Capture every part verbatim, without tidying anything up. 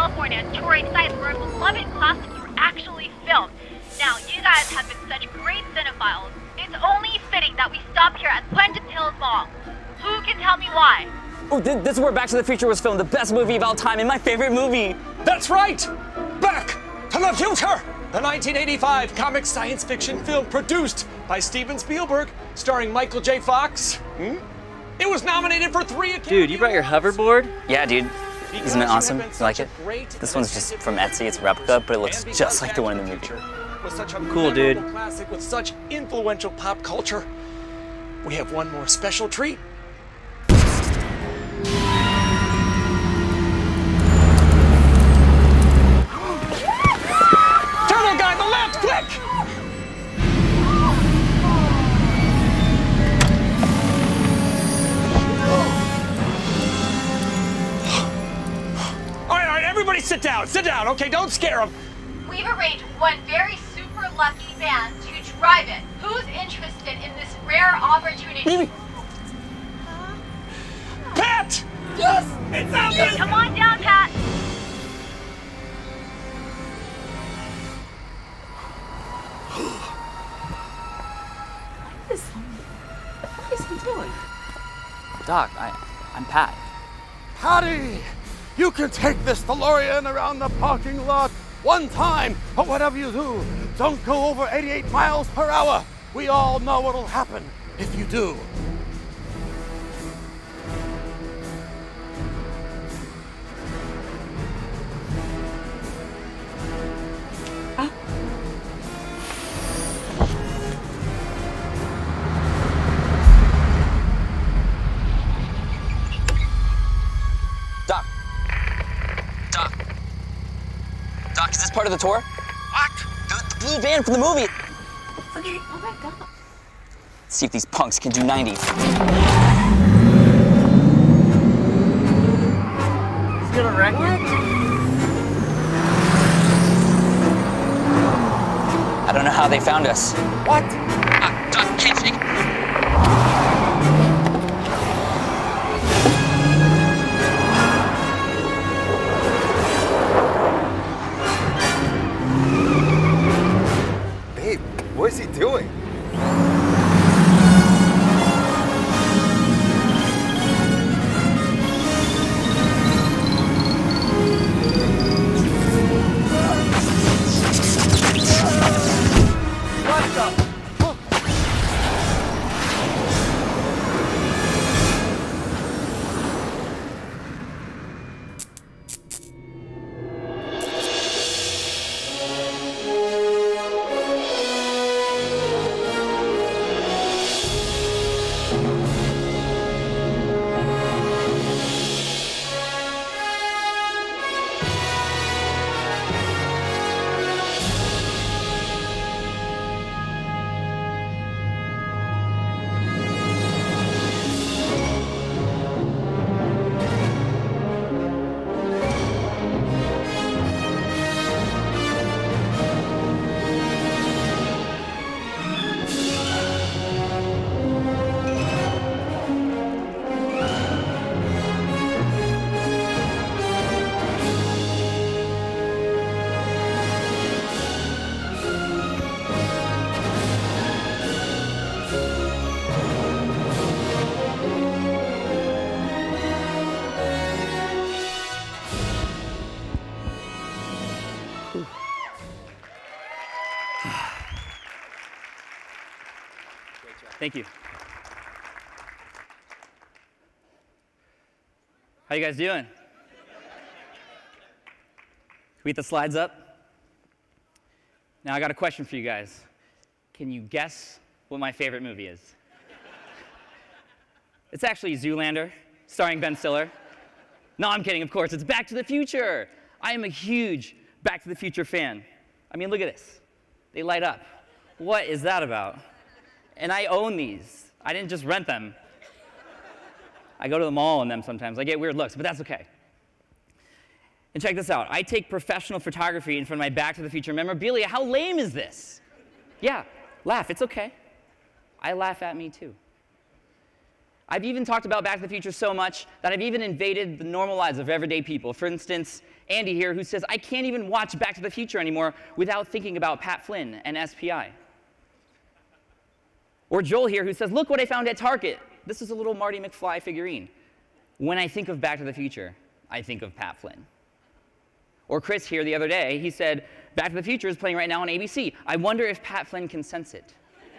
California, touring sites where a beloved classics were actually filmed. Now, you guys have been such great cinephiles. It's only fitting that we stop here at Puente Hills Mall. Who can tell me why? Oh, th this is where Back to the Future was filmed, the best movie of all time and my favorite movie. That's right! Back to the Future! The nineteen eighty-five comic science fiction film produced by Steven Spielberg, starring Michael J. Fox. Hmm? It was nominated for three Academy Dude, you brought your Awards. hoverboard? Yeah, dude. Because Isn't it you awesome? have been You like such it? a great This one's and just addictive from Etsy. It's a replica, but it looks And just like the one in the Back movie. to Future was such a Cool, dude. memorable classic with such influential pop culture. We have one more special treat. Turtle guy, the left, quick! All right, all right, everybody sit down, sit down, okay? Don't scare them. We've arranged one very super lucky fan to drive it. Who's interested in this rare opportunity? Pat! Yes! It's out there! Come on down, Pat. What is, what is he doing? Doc, I, I'm Pat. Patty! You can take this DeLorean around the parking lot one time, but whatever you do, don't go over eighty-eight miles per hour. We all know what'll happen if you do. Doc. Doc. Doc, is this part of the tour? What? The, the blue van from the movie. Okay, oh my god. Let's see if these punks can do ninety. He's gonna wreck it. I don't know how they found us. What? Uh, Doc, can't shake. Babe, what is he doing? Thank you. How you guys doing? Can we get the slides up? Now I got a question for you guys. Can you guess what my favorite movie is? It's actually Zoolander, starring Ben Stiller. No, I'm kidding, of course. It's Back to the Future. I am a huge Back to the Future fan. I mean, look at this. They light up. What is that about? And I own these. I didn't just rent them. I go to the mall in them sometimes. I get weird looks, but that's okay. And check this out. I take professional photography in front of my Back to the Future memorabilia. How lame is this? Yeah, laugh. It's okay. I laugh at me, too. I've even talked about Back to the Future so much that I've even invaded the normal lives of everyday people. For instance, Andy here, who says, I can't even watch Back to the Future anymore without thinking about Pat Flynn and S P I. Or Joel here, who says, look what I found at Target. This is a little Marty McFly figurine. When I think of Back to the Future, I think of Pat Flynn. Or Chris here the other day, he said, Back to the Future is playing right now on A B C. I wonder if Pat Flynn can sense it.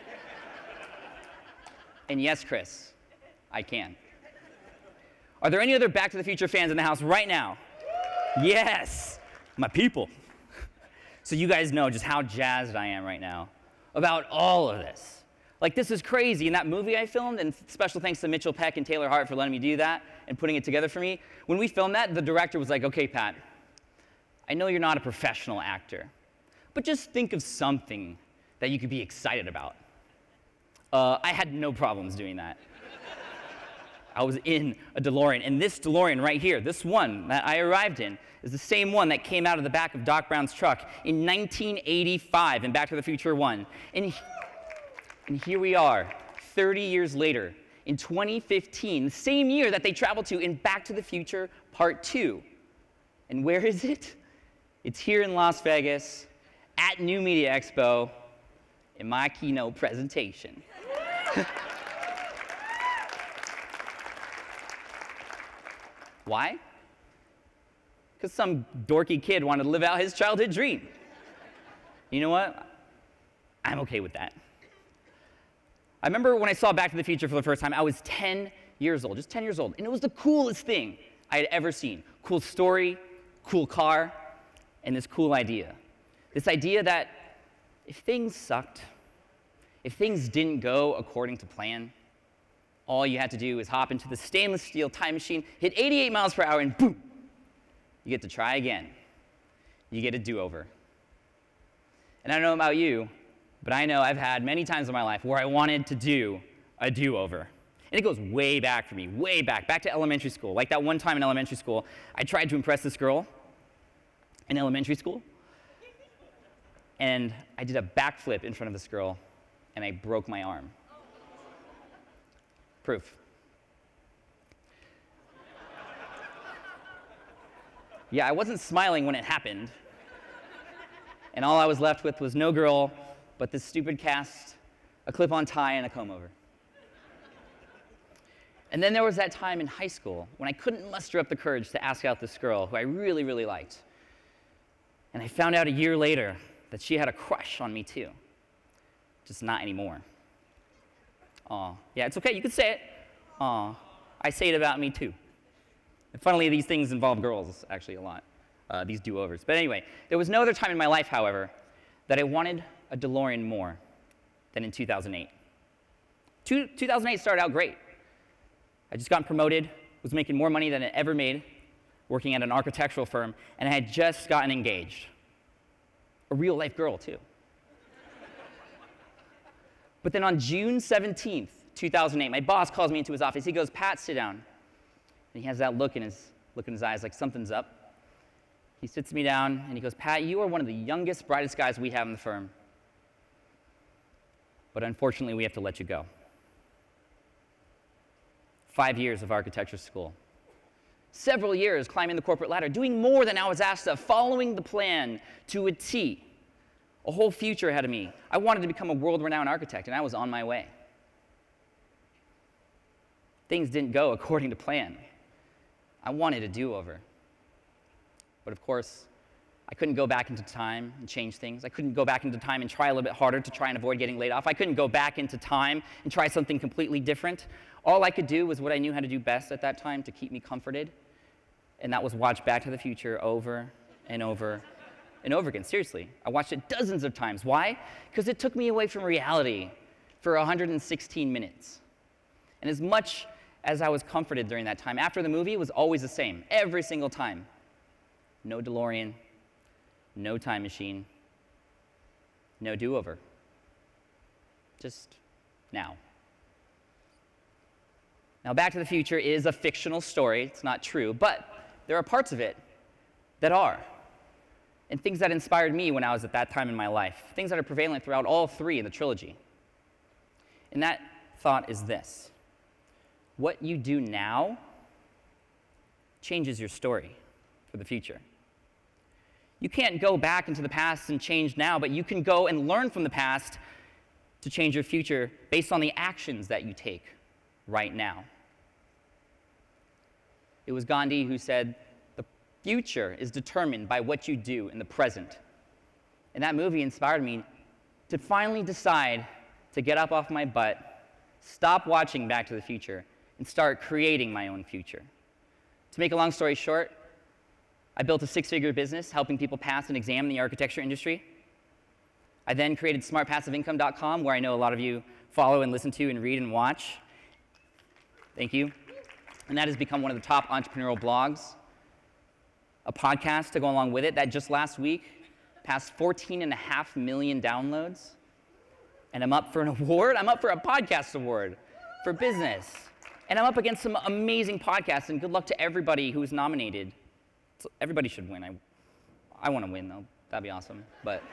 And yes, Chris, I can. Are there any other Back to the Future fans in the house right now? Yes, my people. So you guys know just how jazzed I am right now about all of this. Like, this is crazy. In that movie I filmed, and special thanks to Mitchell Peck and Taylor Hart for letting me do that and putting it together for me. When we filmed that, the director was like, okay, Pat, I know you're not a professional actor, but just think of something that you could be excited about. Uh, I had no problems doing that. I was in a DeLorean, and this DeLorean right here, this one that I arrived in, is the same one that came out of the back of Doc Brown's truck in nineteen eighty-five in Back to the Future one. And, and here we are, thirty years later, in twenty fifteen, the same year that they traveled to in Back to the Future Part two. And where is it? It's here in Las Vegas, at New Media Expo, in my keynote presentation. Why? Because some dorky kid wanted to live out his childhood dream. You know what? I'm okay with that. I remember when I saw Back to the Future for the first time, I was ten years old, just ten years old, and it was the coolest thing I had ever seen. Cool story, cool car, and this cool idea. This idea that if things sucked, if things didn't go according to plan, all you had to do is hop into the stainless steel time machine, hit eighty-eight miles per hour, and boom, you get to try again. You get a do-over. And I don't know about you, but I know I've had many times in my life where I wanted to do a do-over. And it goes way back for me, way back, back to elementary school. Like that one time in elementary school, I tried to impress this girl in elementary school, and I did a backflip in front of this girl, and I broke my arm. Proof. Yeah, I wasn't smiling when it happened, and all I was left with was no girl, but this stupid cast, a clip-on tie, and a comb-over. And then there was that time in high school when I couldn't muster up the courage to ask out this girl who I really, really liked. And I found out a year later that she had a crush on me too, just not anymore. Aw, yeah, it's okay, you can say it. Aw, I say it about me too. And funnily, these things involve girls actually a lot, uh, these do-overs. But anyway, there was no other time in my life, however, that I wanted a DeLorean more than in two thousand eight. Two, two thousand eight started out great. I just gotten promoted, was making more money than I ever made, working at an architectural firm, and I had just gotten engaged. A real-life girl, too. But then on June seventeenth, two thousand eight, my boss calls me into his office. He goes, Pat, sit down. And he has that look in his, look in his eyes like something's up. He sits me down, and he goes, Pat, you are one of the youngest, brightest guys we have in the firm. But unfortunately, we have to let you go. Five years of architecture school. Several years climbing the corporate ladder, doing more than I was asked of, following the plan to a T. A whole future ahead of me. I wanted to become a world-renowned architect, and I was on my way. Things didn't go according to plan. I wanted a do-over. But of course, I couldn't go back into time and change things. I couldn't go back into time and try a little bit harder to try and avoid getting laid off. I couldn't go back into time and try something completely different. All I could do was what I knew how to do best at that time to keep me comforted, and that was watch Back to the Future over and over and over again. Seriously, I watched it dozens of times. Why? Because it took me away from reality for one hundred sixteen minutes. And as much as I was comforted during that time, after the movie, it was always the same, every single time. No DeLorean, no time machine, no do-over. Just now. Now, Back to the Future is a fictional story. It's not true, but there are parts of it that are. And things that inspired me when I was at that time in my life. Things that are prevalent throughout all three in the trilogy. And that thought is this. What you do now changes your story for the future. You can't go back into the past and change now, but you can go and learn from the past to change your future based on the actions that you take right now. It was Gandhi who said, the future is determined by what you do in the present. And that movie inspired me to finally decide to get up off my butt, stop watching Back to the Future, and start creating my own future. To make a long story short, I built a six-figure business helping people pass an exam in the architecture industry. I then created smart passive income dot com, where I know a lot of you follow and listen to and read and watch. Thank you. And that has become one of the top entrepreneurial blogs. A podcast to go along with it that just last week passed fourteen and a half million downloads. And I'm up for an award. I'm up for a podcast award for business. And I'm up against some amazing podcasts, and good luck to everybody who is nominated. So everybody should win. I, I want to win, though. That'd be awesome. But,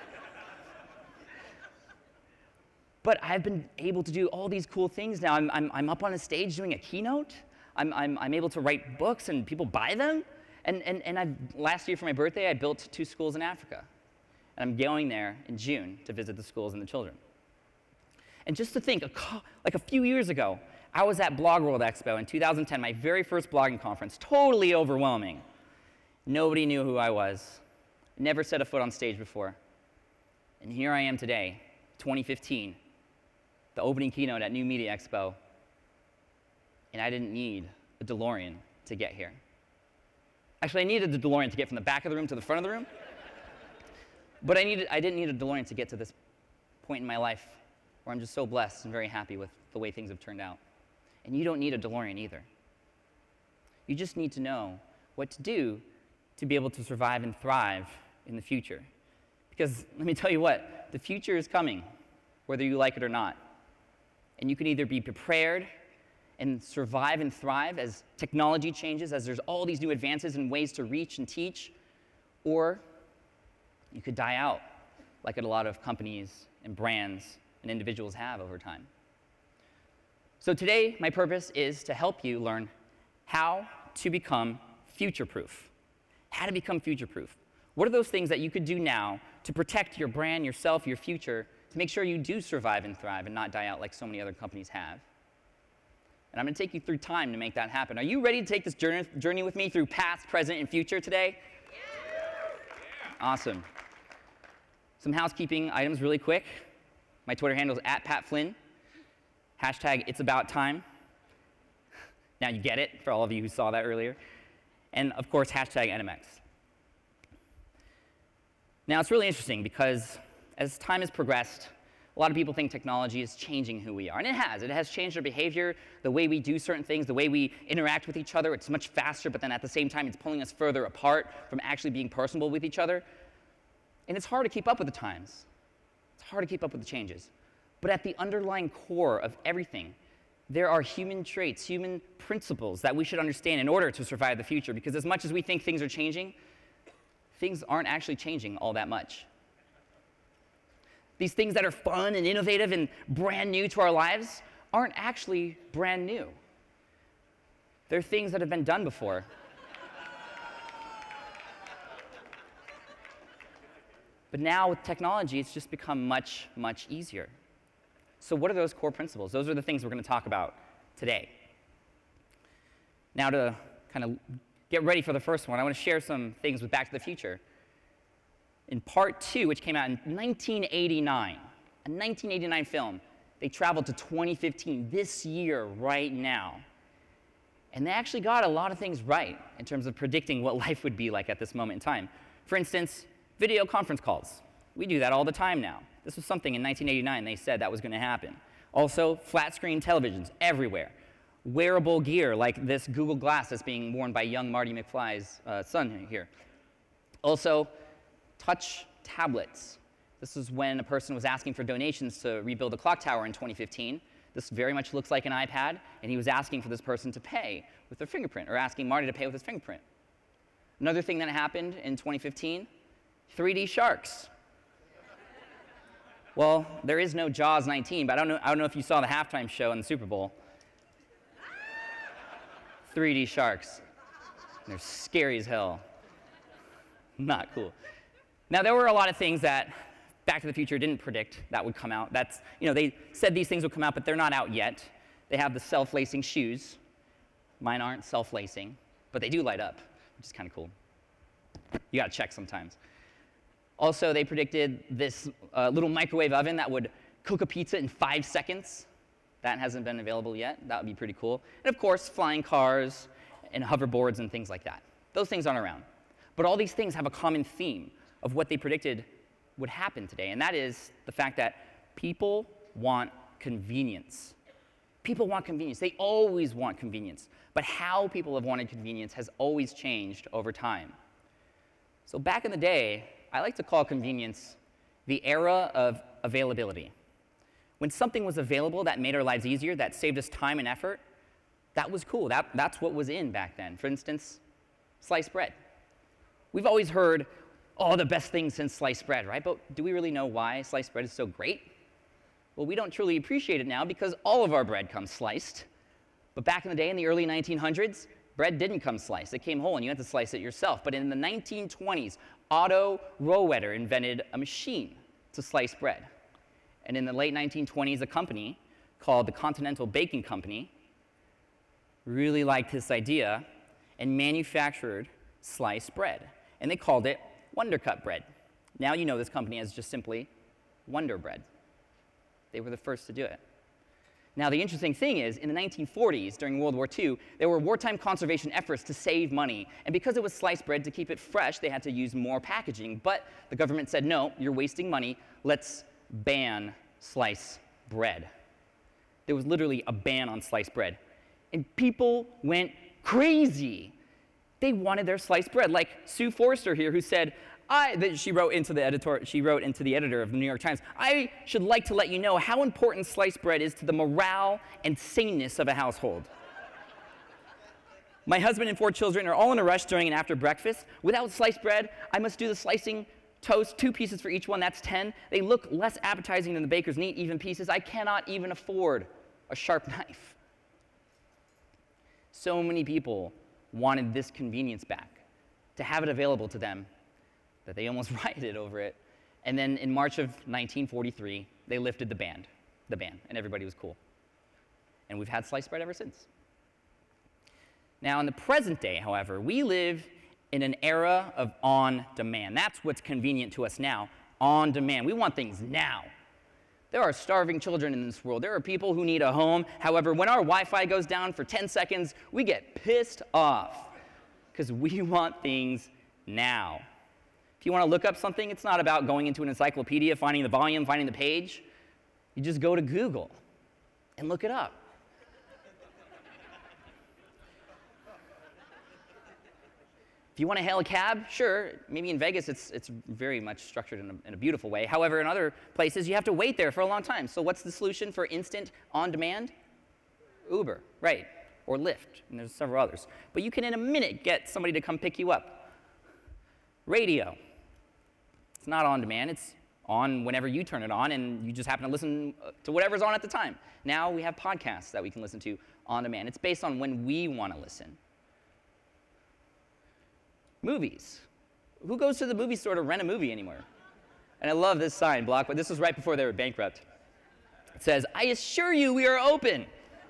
but I've been able to do all these cool things now. I'm, I'm, I'm up on a stage doing a keynote. I'm, I'm, I'm able to write books, and people buy them. And, and, and I've, last year for my birthday, I built two schools in Africa. And I'm going there in June to visit the schools and the children. And just to think, a, like a few years ago, I was at Blog World Expo in two thousand ten, my very first blogging conference, totally overwhelming. Nobody knew who I was. Never set a foot on stage before. And here I am today, twenty fifteen, the opening keynote at New Media Expo. And I didn't need a DeLorean to get here. Actually, I needed the DeLorean to get from the back of the room to the front of the room. But I, needed, I didn't need a DeLorean to get to this point in my life where I'm just so blessed and very happy with the way things have turned out. And you don't need a DeLorean either. You just need to know what to do to be able to survive and thrive in the future. Because let me tell you what, the future is coming, whether you like it or not. And you can either be prepared and survive and thrive as technology changes, as there's all these new advances and ways to reach and teach, or you could die out, like a lot of companies and brands and individuals have over time. So today, my purpose is to help you learn how to become future-proof. How to become future-proof. What are those things that you could do now to protect your brand, yourself, your future, to make sure you do survive and thrive and not die out like so many other companies have? And I'm going to take you through time to make that happen. Are you ready to take this journey, journey with me through past, present, and future today? Yeah. Awesome. Some housekeeping items really quick. My Twitter handle is at Pat Flynn. Hashtag it's about time. Now you get it, for all of you who saw that earlier. And of course, hashtag N M X. Now it's really interesting because as time has progressed, a lot of people think technology is changing who we are. And it has. It has changed our behavior, the way we do certain things, the way we interact with each other. It's much faster, but then at the same time, it's pulling us further apart from actually being personable with each other. And it's hard to keep up with the times. It's hard to keep up with the changes. But at the underlying core of everything, there are human traits, human principles that we should understand in order to survive the future. Because as much as we think things are changing, things aren't actually changing all that much. These things that are fun and innovative and brand new to our lives aren't actually brand new. They're things that have been done before. But now with technology, it's just become much, much easier. So what are those core principles? Those are the things we're going to talk about today. Now to kind of get ready for the first one, I want to share some things with Back to the Future. In part two, which came out in nineteen eighty-nine, a nineteen eighty-nine film, they traveled to twenty fifteen, this year, right now. And they actually got a lot of things right in terms of predicting what life would be like at this moment in time. For instance, video conference calls. We do that all the time now. This was something in nineteen eighty-nine they said that was going to happen. Also, flat screen televisions everywhere. Wearable gear like this Google Glass that's being worn by young Marty McFly's uh, son here. Also, touch tablets. This is when a person was asking for donations to rebuild the clock tower in twenty fifteen. This very much looks like an iPad, and he was asking for this person to pay with their fingerprint, or asking Marty to pay with his fingerprint. Another thing that happened in twenty fifteen, three D sharks. Well, there is no Jaws nineteen, but I don't know, I don't know if you saw the halftime show in the Super Bowl. three D sharks. They're scary as hell. Not cool. Now, there were a lot of things that Back to the Future didn't predict that would come out. That's, you know, they said these things would come out, but they're not out yet. They have the self-lacing shoes. Mine aren't self-lacing, but they do light up, which is kind of cool. You got to check sometimes. Also, they predicted this uh, little microwave oven that would cook a pizza in five seconds. That hasn't been available yet. That would be pretty cool. And of course, flying cars and hoverboards and things like that. Those things aren't around. But all these things have a common theme of what they predicted would happen today, and that is the fact that people want convenience. People want convenience. They always want convenience. But how people have wanted convenience has always changed over time. So back in the day, I like to call convenience the era of availability. When something was available that made our lives easier, that saved us time and effort, that was cool. That, that's what was in back then. For instance, sliced bread. We've always heard, oh, the best thing since sliced bread, right? But do we really know why sliced bread is so great? Well, we don't truly appreciate it now because all of our bread comes sliced. But back in the day, in the early nineteen hundreds, bread didn't come sliced. It came whole, and you had to slice it yourself. But in the nineteen twenties, Otto Rohwedder invented a machine to slice bread. And in the late nineteen twenties, a company called the Continental Baking Company really liked this idea and manufactured sliced bread. And they called it Wonder Cut bread. Now you know this company as just simply Wonder Bread. They were the first to do it. Now, the interesting thing is, in the nineteen forties, during World War Two, there were wartime conservation efforts to save money. And because it was sliced bread, to keep it fresh, they had to use more packaging. But the government said, no, you're wasting money. Let's ban sliced bread. There was literally a ban on sliced bread. And people went crazy. They wanted their sliced bread. Like Sue Forrester here, who said, I, that she wrote into the editor, she wrote into the editor of the New York Times, I should like to let you know how important sliced bread is to the morale and saneness of a household. My husband and four children are all in a rush during and after breakfast. Without sliced bread, I must do the slicing toast, two pieces for each one, that's ten. They look less appetizing than the baker's neat, even pieces. I cannot even afford a sharp knife. So many people wanted this convenience back, to have it available to them, that they almost rioted over it. And then in March of nineteen forty-three, they lifted the ban, the ban, and everybody was cool. And we've had sliced bread ever since. Now, in the present day, however, we live in an era of on-demand. That's what's convenient to us now, on-demand. We want things now. There are starving children in this world. There are people who need a home. However, when our Wi-Fi goes down for ten seconds, we get pissed off because we want things now. If you want to look up something, it's not about going into an encyclopedia, finding the volume, finding the page. You just go to Google and look it up. If you want to hail a cab, sure, maybe in Vegas it's, it's very much structured in a, in a beautiful way. However, in other places, you have to wait there for a long time. So what's the solution for instant on-demand? Uber, right, or Lyft, and there's several others. But you can, in a minute, get somebody to come pick you up. Radio. It's not on-demand. It's on whenever you turn it on, and you just happen to listen to whatever's on at the time. Now we have podcasts that we can listen to on-demand. It's based on when we want to listen. Movies. Who goes to the movie store to rent a movie anymore? And I love this sign, Blockbuster. This was right before they were bankrupt. It says, I assure you we are open.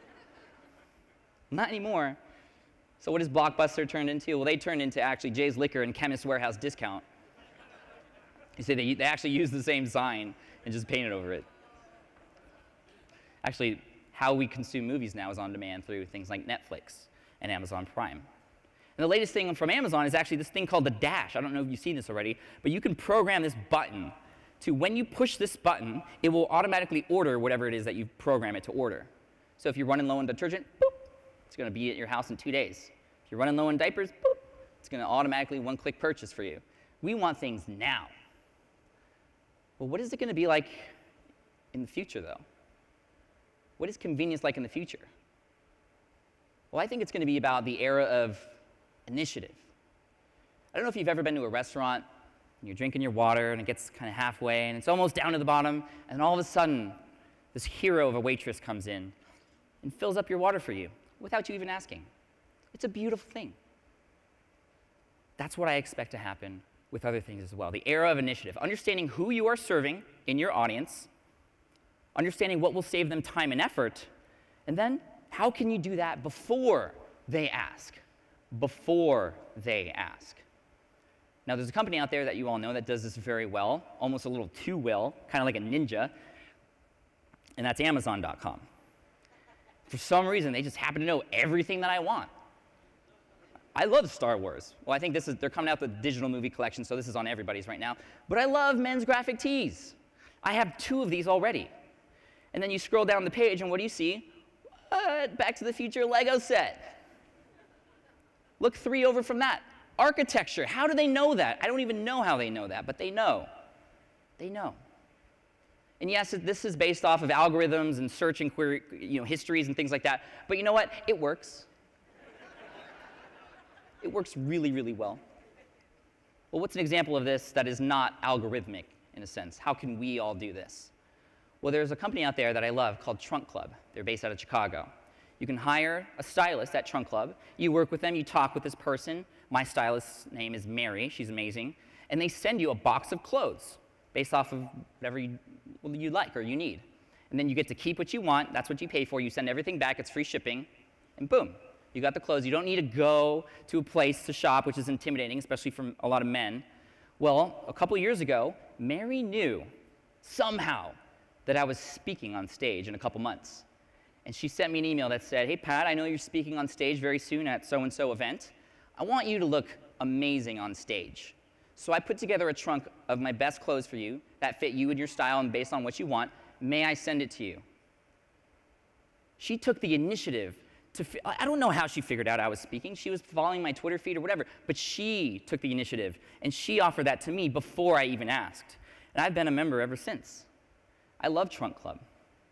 Not anymore. So what has Blockbuster turned into? Well, they turned into actually Jay's Liquor and Chemist Warehouse Discount. You see, they, they actually use the same sign and just painted over it. Actually, how we consume movies now is on demand through things like Netflix and Amazon Prime. And the latest thing from Amazon is actually this thing called the Dash. I don't know if you've seen this already, but you can program this button to, when you push this button, it will automatically order whatever it is that you program it to order. So if you're running low on detergent, boop, it's going to be at your house in two days. If you're running low on diapers, boop, it's going to automatically one-click purchase for you. We want things now. Well, what is it going to be like in the future, though? What is convenience like in the future? Well, I think it's going to be about the era of initiative. I don't know if you've ever been to a restaurant, and you're drinking your water, and it gets kind of halfway, and it's almost down to the bottom, and then all of a sudden, this hero of a waitress comes in and fills up your water for you without you even asking. It's a beautiful thing. That's what I expect to happen with other things as well. The era of initiative, understanding who you are serving in your audience, understanding what will save them time and effort, and then how can you do that before they ask? Before they ask. Now, there's a company out there that you all know that does this very well, almost a little too well, kind of like a ninja, and that's Amazon dot com. For some reason, they just happen to know everything that I want. I love Star Wars. Well, I think this is, they're coming out with a digital movie collection, so this is on everybody's right now. But I love men's graphic tees. I have two of these already. And then you scroll down the page, and what do you see? Uh, Back to the Future Lego set. Look three over from that. Architecture. How do they know that? I don't even know how they know that, but they know. They know. And yes, this is based off of algorithms and search and query, you know, histories and things like that. But you know what? It works. It works really, really well. Well, what's an example of this that is not algorithmic, in a sense? How can we all do this? Well, there's a company out there that I love called Trunk Club. They're based out of Chicago. You can hire a stylist at Trunk Club. You work with them. You talk with this person. My stylist's name is Mary. She's amazing. And they send you a box of clothes based off of whatever you, well, you like or you need. And then you get to keep what you want. That's what you pay for. You send everything back. It's free shipping. And boom, you got the clothes. You don't need to go to a place to shop, which is intimidating, especially for a lot of men. Well, a couple years ago, Mary knew somehow that I was speaking on stage in a couple months. And she sent me an email that said, hey, Pat, I know you're speaking on stage very soon at so-and-so event. I want you to look amazing on stage. So I put together a trunk of my best clothes for you that fit you and your style and based on what you want. May I send it to you? She took the initiative to, I don't know how she figured out I was speaking. She was following my Twitter feed or whatever, but she took the initiative, and she offered that to me before I even asked. And I've been a member ever since. I love Trunk Club.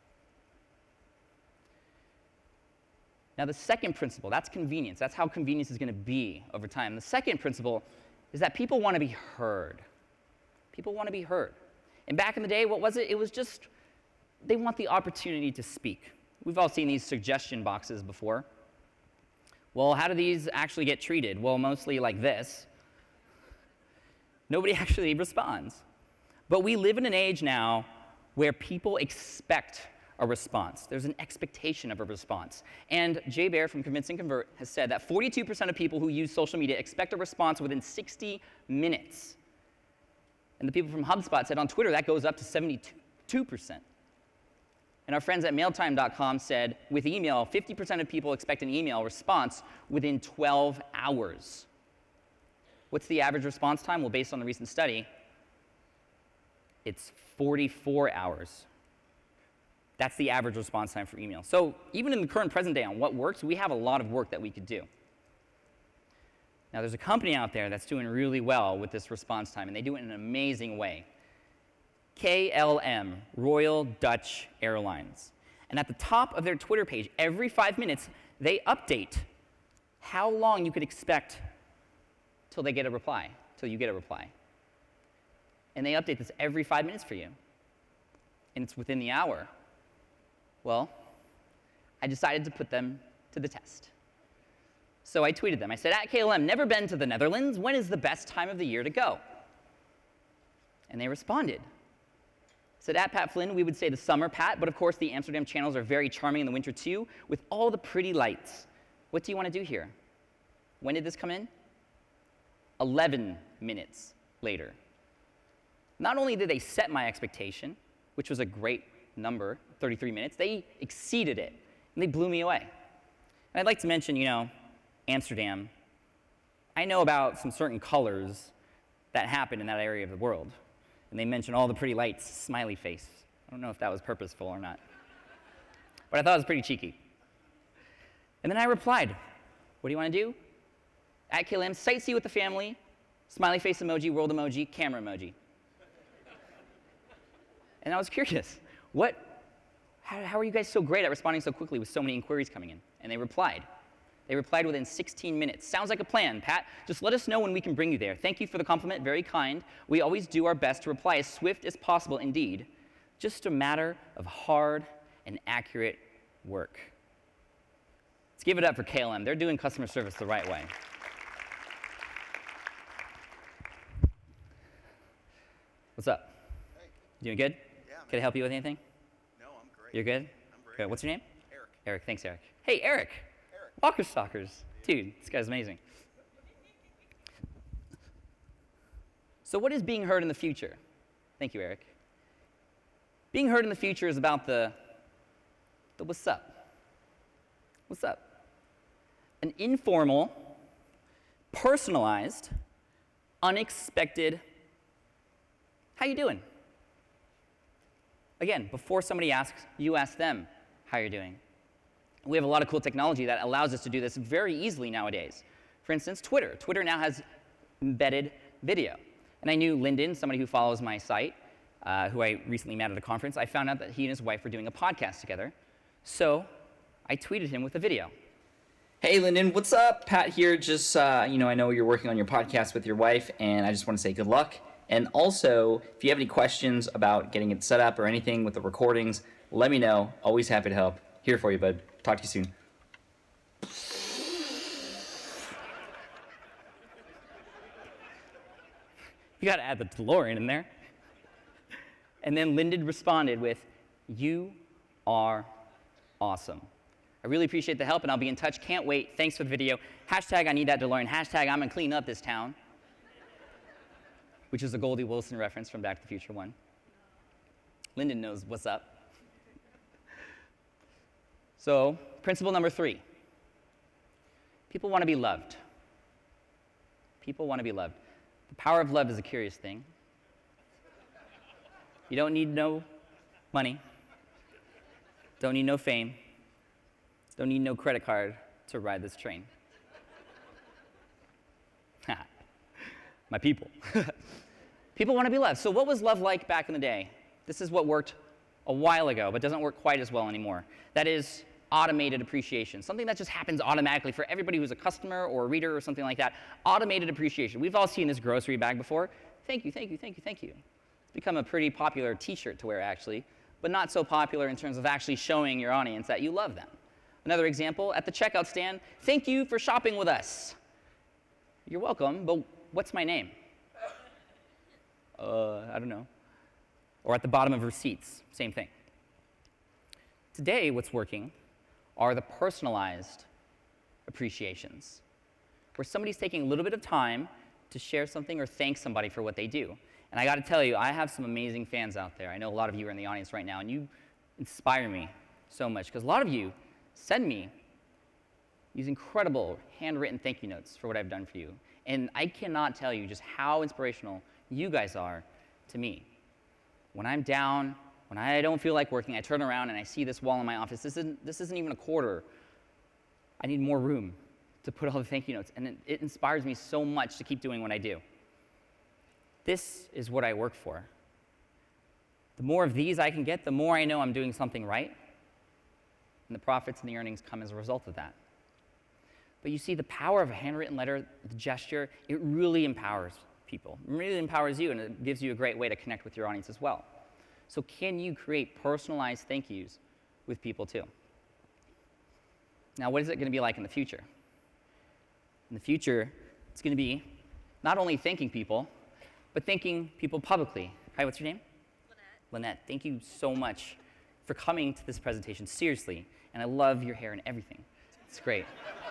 Now, the second principle, that's convenience. That's how convenience is going to be over time. The second principle is that people want to be heard. People want to be heard. And back in the day, what was it? It was just, they want the opportunity to speak. We've all seen these suggestion boxes before. Well, how do these actually get treated? Well, mostly like this. Nobody actually responds. But we live in an age now where people expect a response. There's an expectation of a response. And Jay Baer from Convince and Convert has said that forty-two percent of people who use social media expect a response within sixty minutes. And the people from HubSpot said on Twitter that goes up to seventy-two percent. And our friends at mailtime dot com said with email, fifty percent of people expect an email response within twelve hours. What's the average response time? Well, based on the recent study, it's forty-four hours. That's the average response time for email. So even in the current present day on what works, we have a lot of work that we could do. Now, there's a company out there that's doing really well with this response time, and they do it in an amazing way. K L M, Royal Dutch Airlines. And at the top of their Twitter page, every five minutes, they update how long you could expect till they get a reply, till you get a reply. And they update this every five minutes for you. And it's within the hour. Well, I decided to put them to the test. So I tweeted them. I said, at K L M, never been to the Netherlands. When is the best time of the year to go? And they responded. I said, at Pat Flynn, we would say the summer, Pat, but of course the Amsterdam channels are very charming in the winter too, with all the pretty lights. What do you want to do here? When did this come in? eleven minutes later. Not only did they set my expectation, which was a great number, thirty-three minutes, they exceeded it, and they blew me away. And I'd like to mention, you know, Amsterdam. I know about some certain colors that happen in that area of the world. And they mention all the pretty lights, smiley face. I don't know if that was purposeful or not. But I thought it was pretty cheeky. And then I replied, what do you want to do? At K L M, sightsee with the family, smiley face emoji, world emoji, camera emoji. And I was curious, what, how, how are you guys so great at responding so quickly with so many inquiries coming in? And they replied. They replied within sixteen minutes. Sounds like a plan, Pat. Just let us know when we can bring you there. Thank you for the compliment, very kind. We always do our best to reply as swift as possible indeed. Just a matter of hard and accurate work. Let's give it up for K L M. They're doing customer service the right way. What's up? Hey. Doing good? Yeah. Can I help you with anything? No, I'm great. You're good? I'm great. Good. What's your name? Eric. Eric. Thanks, Eric. Hey, Eric. Eric. Walker Stalkers. Dude, this guy's amazing. So what is being heard in the future? Thank you, Eric. Being heard in the future is about the, the what's up. What's up? An informal, personalized, unexpected, how you doing? Again, before somebody asks, you ask them how you're doing. We have a lot of cool technology that allows us to do this very easily nowadays. For instance, Twitter. Twitter now has embedded video. And I knew Lyndon, somebody who follows my site, uh, who I recently met at a conference. I found out that he and his wife were doing a podcast together. So I tweeted him with a video. Hey, Lyndon, what's up? Pat here. Just, uh, you know, I know you're working on your podcast with your wife, and I just want to say good luck. And also, if you have any questions about getting it set up or anything with the recordings, let me know. Always happy to help. Here for you, bud. Talk to you soon. You got to add the DeLorean in there. And then Lyndon responded with, you are awesome. I really appreciate the help, and I'll be in touch. Can't wait. Thanks for the video. Hashtag I need that DeLorean. Hashtag I'm going to clean up this town. Which is a Goldie Wilson reference from Back to the Future one. Lyndon knows what's up. So, principle number three. People want to be loved. People want to be loved. The power of love is a curious thing. You don't need no money. Don't need no fame. Don't need no credit card to ride this train. My people. People want to be loved. So what was love like back in the day? This is what worked a while ago, but doesn't work quite as well anymore. That is automated appreciation, something that just happens automatically for everybody who's a customer or a reader or something like that. Automated appreciation. We've all seen this grocery bag before. Thank you, thank you, thank you, thank you. It's become a pretty popular t-shirt to wear, actually, but not so popular in terms of actually showing your audience that you love them. Another example, at the checkout stand, thank you for shopping with us. You're welcome, but what's my name? Uh, I don't know. Or at the bottom of receipts, same thing. Today, what's working are the personalized appreciations, where somebody's taking a little bit of time to share something or thank somebody for what they do. And I got to tell you, I have some amazing fans out there. I know a lot of you are in the audience right now, and you inspire me so much, because a lot of you send me these incredible handwritten thank you notes for what I've done for you. And I cannot tell you just how inspirational you guys are to me. When I'm down, when I don't feel like working, I turn around and I see this wall in my office. This isn't, this isn't even a quarter. I need more room to put all the thank you notes. And it, it inspires me so much to keep doing what I do. This is what I work for. The more of these I can get, the more I know I'm doing something right. And the profits and the earnings come as a result of that. But you see, the power of a handwritten letter, the gesture, it really empowers people. It really empowers you, and it gives you a great way to connect with your audience as well. So can you create personalized thank yous with people too? Now, what is it going to be like in the future? In the future, it's going to be not only thanking people, but thanking people publicly. Hi, what's your name? Lynette. Lynette, thank you so much for coming to this presentation, seriously. And I love your hair and everything. It's great.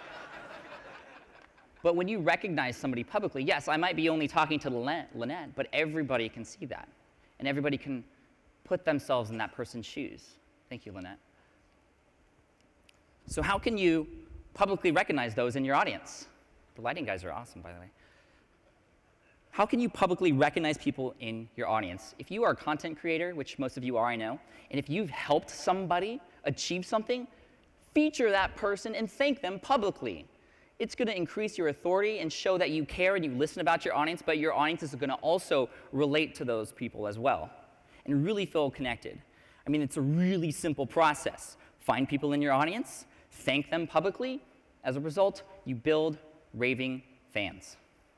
But when you recognize somebody publicly, yes, I might be only talking to Lynette, but everybody can see that. And everybody can put themselves in that person's shoes. Thank you, Lynette. So how can you publicly recognize those in your audience? The lighting guys are awesome, by the way. How can you publicly recognize people in your audience? If you are a content creator, which most of you are, I know, and if you've helped somebody achieve something, feature that person and thank them publicly. It's going to increase your authority and show that you care and you listen about your audience, but your audience is going to also relate to those people as well and really feel connected. I mean, it's a really simple process. Find people in your audience, thank them publicly. As a result, you build raving fans.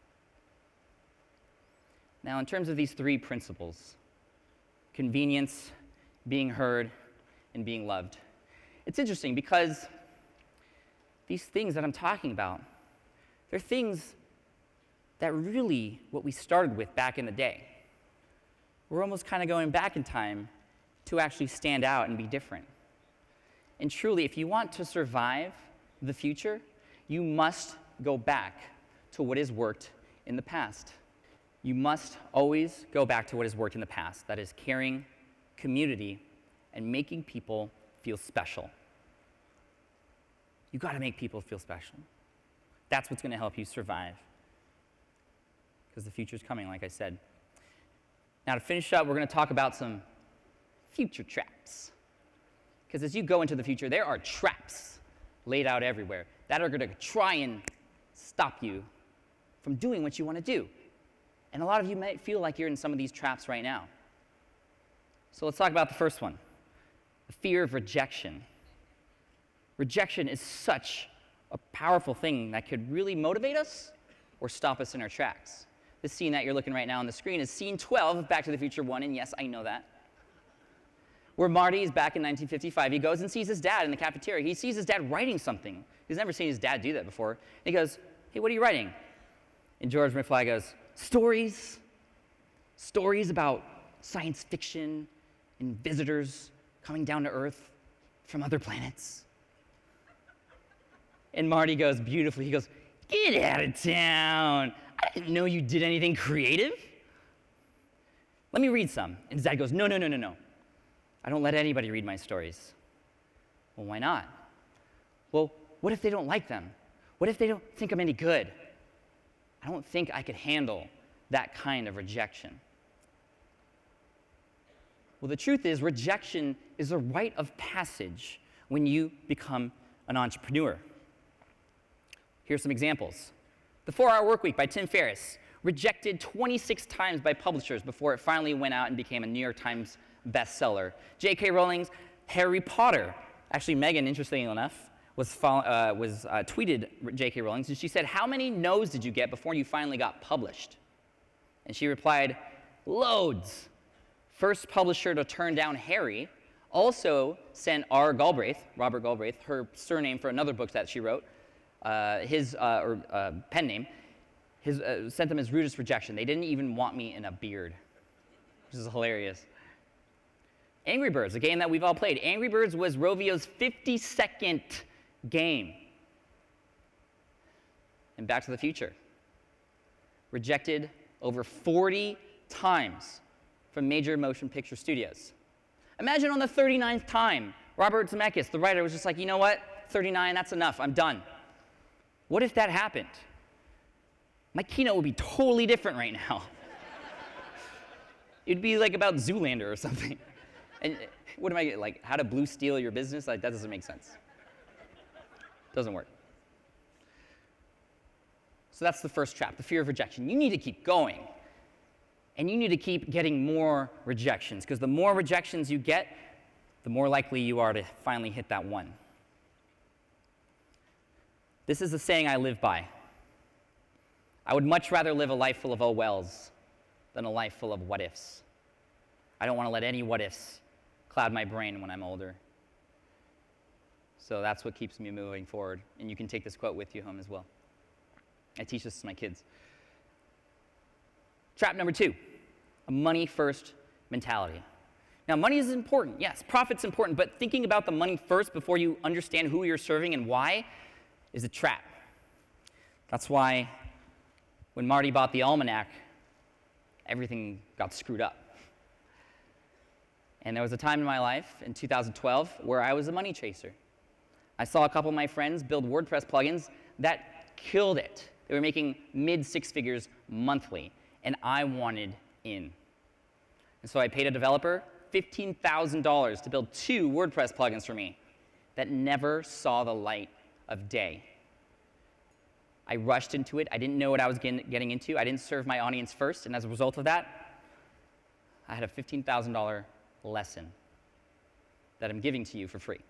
Now, in terms of these three principles, convenience, being heard, and being loved, it's interesting because these things that I'm talking about, they're things that really what we started with back in the day. we're almost kind of going back in time to actually stand out and be different. And truly, if you want to survive the future, you must go back to what has worked in the past. You must always go back to what has worked in the past. That is caring, community, and making people feel special. You got to make people feel special. That's what's going to help you survive. Because the future's coming, like I said. Now, to finish up, we're going to talk about some future traps. Because as you go into the future, there are traps laid out everywhere that are going to try and stop you from doing what you want to do. And a lot of you might feel like you're in some of these traps right now. So let's talk about the first one, the fear of rejection. Rejection is such a powerful thing that could really motivate us or stop us in our tracks. This scene that you're looking right now on the screen is scene twelve of Back to the Future one, and yes, I know that. Where Marty is back in nineteen fifty-five. He goes and sees his dad in the cafeteria. He sees his dad writing something. He's never seen his dad do that before. And he goes, "Hey, what are you writing?" And George McFly goes, "Stories. Stories about science fiction and visitors coming down to Earth from other planets." And Marty goes beautifully, he goes, "Get out of town. I didn't know you did anything creative. Let me read some." And his dad goes, "No, no, no, no, no. I don't let anybody read my stories." "Well, why not?" "Well, what if they don't like them? What if they don't think I'm any good? I don't think I could handle that kind of rejection." Well, the truth is, rejection is a rite of passage when you become an entrepreneur. Here's some examples. The four-Hour Workweek by Tim Ferriss, rejected twenty-six times by publishers before it finally went out and became a New York Times bestseller. J K Rowling's Harry Potter. Actually, Megan, interestingly enough, was, uh, was uh, tweeted J K Rowling, and she said, "How many no's did you get before you finally got published?" And she replied, "Loads." First publisher to turn down Harry also sent R. Galbraith, Robert Galbraith, her surname for another book that she wrote, uh, his uh, or, uh, pen name, his, uh, sent them his rudest rejection. "They didn't even want me in a beard," which is hilarious. Angry Birds, a game that we've all played. Angry Birds was Rovio's fifty-second game. And Back to the Future, rejected over forty times from major motion picture studios. Imagine on the thirty-ninth time, Robert Zemeckis, the writer, was just like, "You know what, thirty-nine, that's enough, I'm done." What if that happened? My keynote would be totally different right now. It'd be like about Zoolander or something. And what am I, like, how to blue steal your business? Like, that doesn't make sense. Doesn't work. So that's the first trap, the fear of rejection. You need to keep going. And you need to keep getting more rejections, because the more rejections you get, the more likely you are to finally hit that one. This is a saying I live by. I would much rather live a life full of oh wells than a life full of what ifs. I don't want to let any what ifs cloud my brain when I'm older. So that's what keeps me moving forward. And you can take this quote with you home as well. I teach this to my kids. Trap number two, a money-first mentality. Now, money is important. Yes, profit's important, but thinking about the money first before you understand who you're serving and why is a trap. That's why when Marty bought the almanac, everything got screwed up. And there was a time in my life, in two thousand twelve, where I was a money chaser. I saw a couple of my friends build WordPress plugins that killed it. They were making mid six figures monthly, and I wanted in. And so I paid a developer fifteen thousand dollars to build two WordPress plugins for me that never saw the light of day. I rushed into it. I didn't know what I was getting into. I didn't serve my audience first, and as a result of that, I had a fifteen thousand dollar lesson that I'm giving to you for free.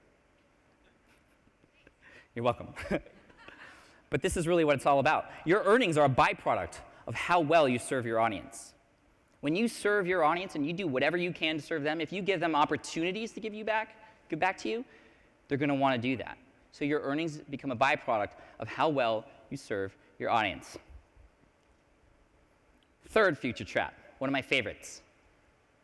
You're welcome. But this is really what it's all about. Your earnings are a byproduct of how well you serve your audience. When you serve your audience and you do whatever you can to serve them, if you give them opportunities to give you back, give back to you, they're going to want to do that. So your earnings become a byproduct of how well you serve your audience. Third future trap, one of my favorites,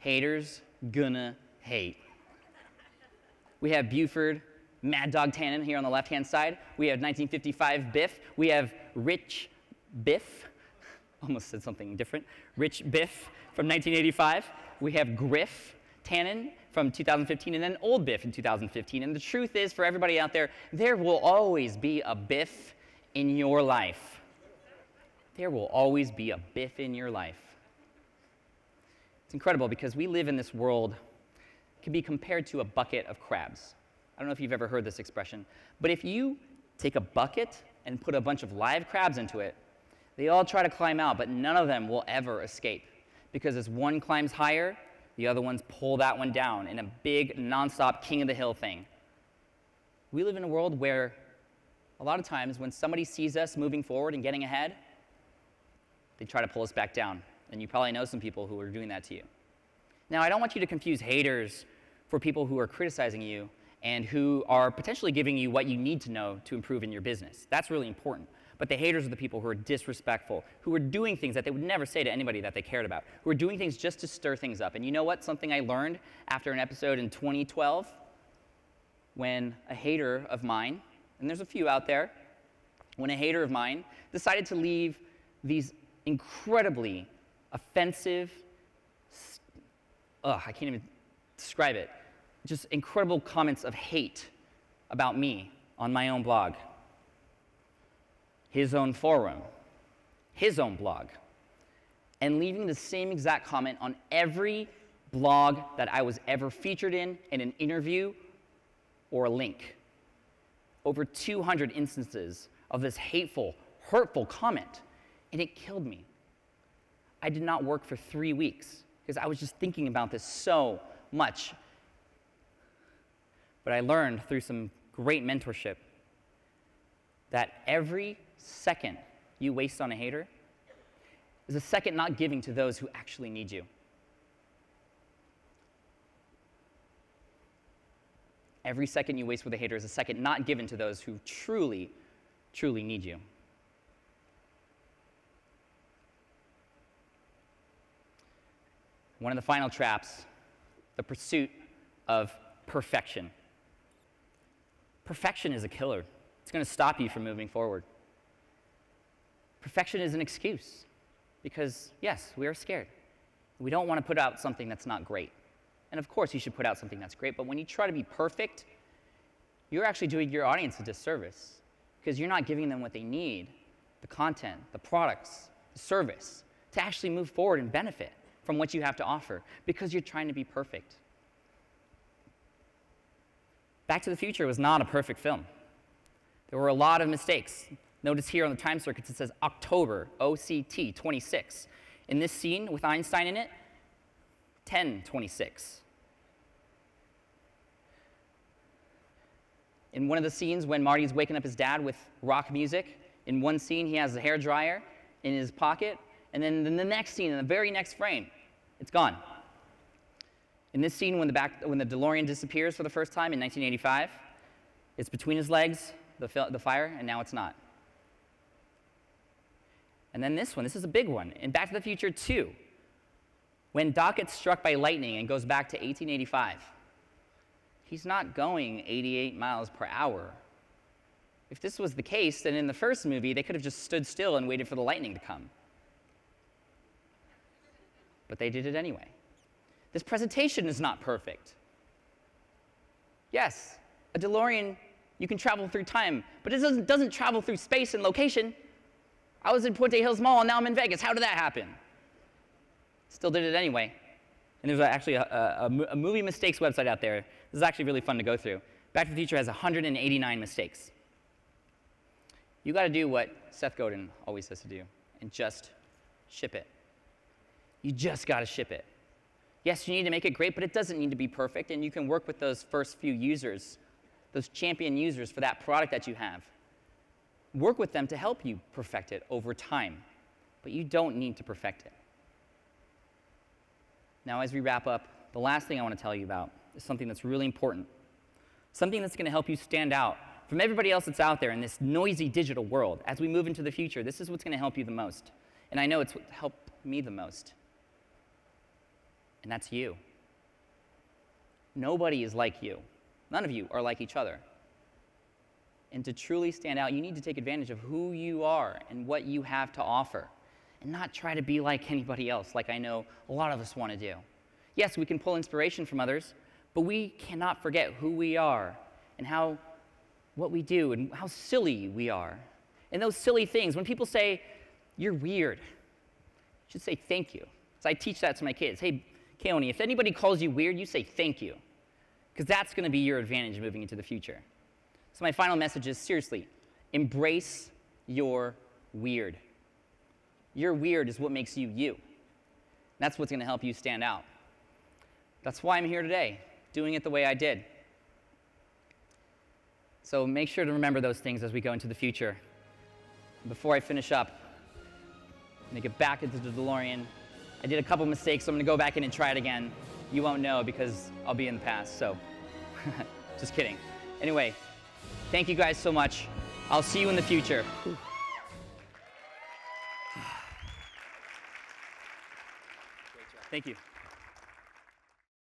Haters gonna hate. We have Buford, Mad Dog Tannen here on the left-hand side. We have nineteen fifty-five Biff. We have Rich Biff. Almost said something different. Rich Biff from nineteen eighty-five. We have Griff Tannen from two thousand fifteen, and then Old Biff in two thousand fifteen. And the truth is, for everybody out there, there will always be a Biff in your life. There will always be a Biff in your life. It's incredible because we live in this world that can be compared to a bucket of crabs. I don't know if you've ever heard this expression, but if you take a bucket and put a bunch of live crabs into it, they all try to climb out, but none of them will ever escape. Because as one climbs higher, the other ones pull that one down in a big, nonstop king of the hill thing. We live in a world where a lot of times when somebody sees us moving forward and getting ahead, they try to pull us back down. And you probably know some people who are doing that to you. Now, I don't want you to confuse haters for people who are criticizing you and who are potentially giving you what you need to know to improve in your business. That's really important. But the haters are the people who are disrespectful, who are doing things that they would never say to anybody that they cared about, who are doing things just to stir things up. And you know what? Something I learned after an episode in twenty twelve, when a hater of mine, and there's a few out there, when a hater of mine decided to leave these incredibly offensive, ugh, I can't even describe it, just incredible comments of hate about me on my own blog, his own forum, his own blog, and leaving the same exact comment on every blog that I was ever featured in, in an interview or a link. Over two hundred instances of this hateful, hurtful comment, and it killed me. I did not work for three weeks because I was just thinking about this so much. But I learned through some great mentorship that every second you waste on a hater is a second not giving to those who actually need you. Every second you waste with a hater is a second not given to those who truly, truly need you. One of the final traps, the pursuit of perfection. Perfection is a killer. It's going to stop you from moving forward. Perfection is an excuse because, yes, we are scared. We don't want to put out something that's not great. And of course, you should put out something that's great, but when you try to be perfect, you're actually doing your audience a disservice because you're not giving them what they need, the content, the products, the service, to actually move forward and benefit from what you have to offer because you're trying to be perfect. Back to the Future was not a perfect film. There were a lot of mistakes. Notice here on the time circuits it says October, O C T twenty-six. In this scene with Einstein in it, ten twenty-six. In one of the scenes when Marty's waking up his dad with rock music, in one scene he has a hair dryer in his pocket, and then in the next scene, in the very next frame, it's gone. In this scene, when the, back, when the DeLorean disappears for the first time in nineteen eighty-five, it's between his legs, the, the fire, and now it's not. And then this one, this is a big one. In Back to the Future two, when Doc gets struck by lightning and goes back to eighteen eighty-five, he's not going eighty-eight miles per hour. If this was the case, then in the first movie, they could have just stood still and waited for the lightning to come. But they did it anyway. This presentation is not perfect. Yes, a DeLorean, you can travel through time, but it doesn't, doesn't travel through space and location. I was in Puente Hills Mall, and now I'm in Vegas. How did that happen? Still did it anyway. And there's actually a, a, a movie mistakes website out there. This is actually really fun to go through. Back to the Future has one hundred eighty-nine mistakes. You got to do what Seth Godin always says to do, and just ship it. You just got to ship it. Yes, you need to make it great, but it doesn't need to be perfect, and you can work with those first few users, those champion users for that product that you have. Work with them to help you perfect it over time, but you don't need to perfect it. Now, as we wrap up, the last thing I want to tell you about is something that's really important, something that's going to help you stand out from everybody else that's out there in this noisy digital world. As we move into the future, this is what's going to help you the most, and I know it's what helped me the most. and that's you. Nobody is like you. None of you are like each other. And to truly stand out, you need to take advantage of who you are and what you have to offer, and not try to be like anybody else, like I know a lot of us want to do. Yes, we can pull inspiration from others, but we cannot forget who we are and how, what we do and how silly we are. And those silly things, when people say, you're weird, you should say thank you. So I teach that to my kids. Hey, Keone, if anybody calls you weird, you say thank you, because that's going to be your advantage moving into the future. So my final message is, seriously, embrace your weird. Your weird is what makes you you. That's what's going to help you stand out. That's why I'm here today, doing it the way I did. So make sure to remember those things as we go into the future. Before I finish up, I'm going to get back into the DeLorean. I did a couple mistakes, so I'm going to go back in and try it again. You won't know because I'll be in the past, so just kidding. Anyway, thank you guys so much. I'll see you in the future. Thank you.